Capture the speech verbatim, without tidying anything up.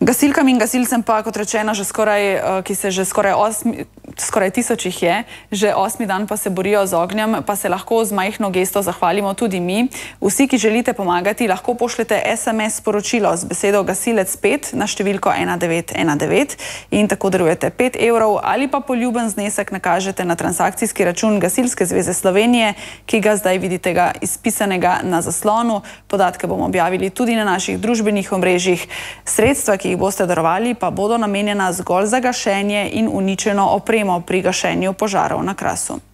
Gasilkam in gasilcem pa, kot rečeno, že skoraj, ki se že skoraj osmi, skoraj tisoč jih je, že osmi dan pa se borijo z ognjem, pa se lahko z majhno gesto zahvalimo tudi mi. Vsi, ki želite pomagati, lahko pošljete es em es sporočilo z besedo gasilec pet na številko ena devet ena devet in tako darujete pet evrov ali pa poljuben znesek nakažete na transakcijski račun Gasilske zveze Slovenije, ki ga zdaj vidite ga izpisanega na zaslonu. Podatke bomo objavili tudi na naših družbenih omrežjih. Sredstva, ki jih boste darovali, pa bodo namenjena zgolj za gašenje in uničeno opremo pri gašenju požarov na Krasu.